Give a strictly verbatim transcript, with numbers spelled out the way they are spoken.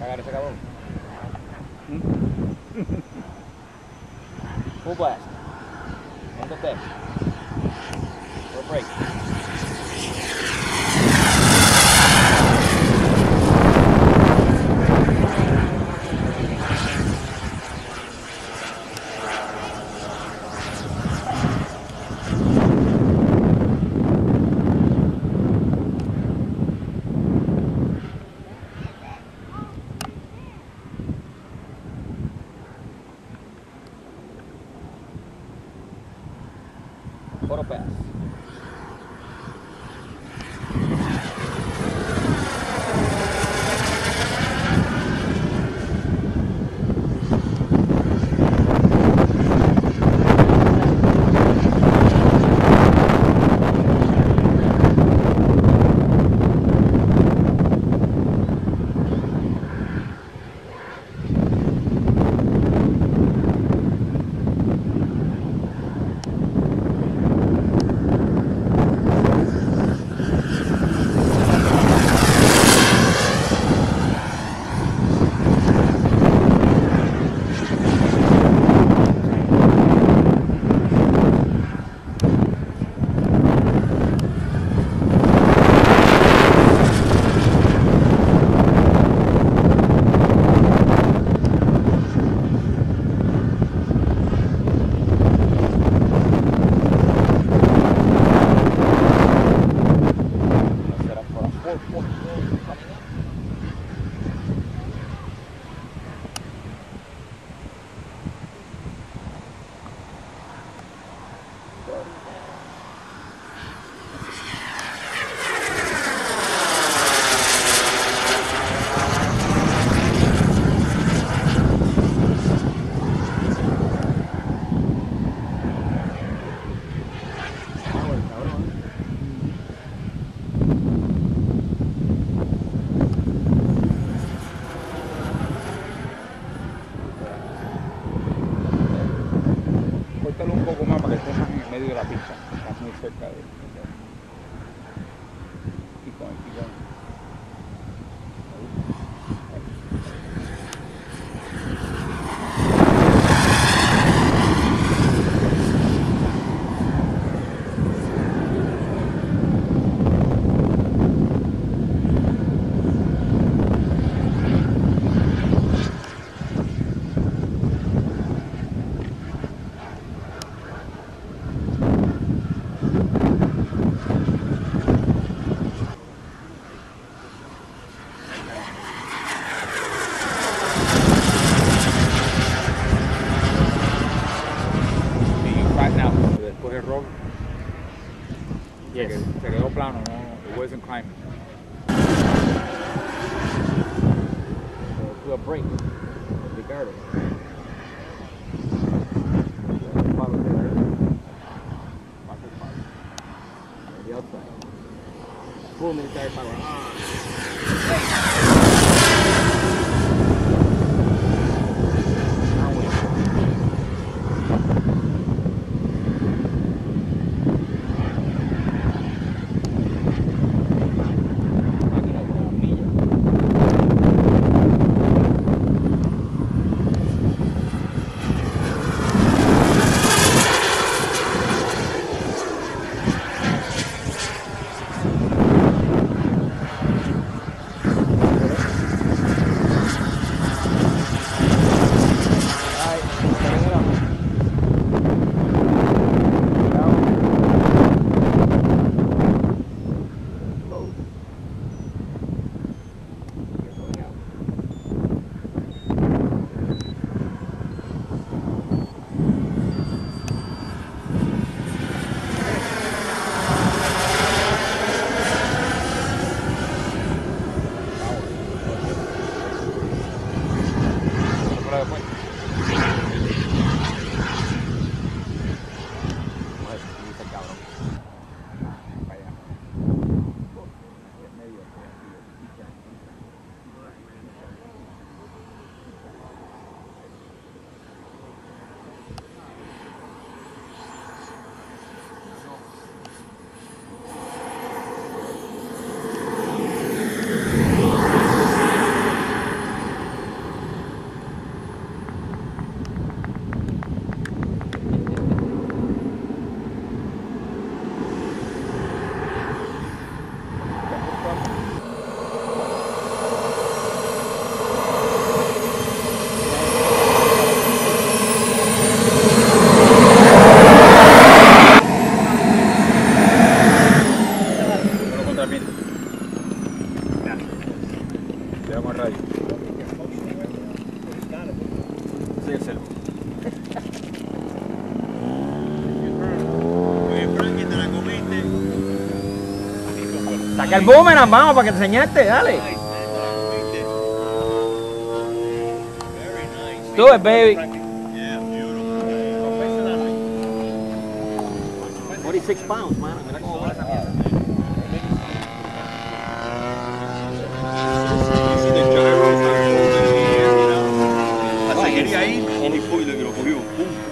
apagar ese cabrón. Full blast. End of deck. Or break. Auto pass. Un poco más para que estés más en el medio de la pista, estás muy cerca de él. Keep going, keep going. Después el rock Yes. se quedó plano, no, it wasn't climbing. To a break. Ricardo. The outside. Full military power. Le damos radio. Sí, el celu. Saca el boomerang, vamos, para que te enseñaste, dale. Do it, baby. forty-six pounds, mano. Mira cómo va esa mierda. La seguiría ahí, en el pollo que lo cogió. Pum,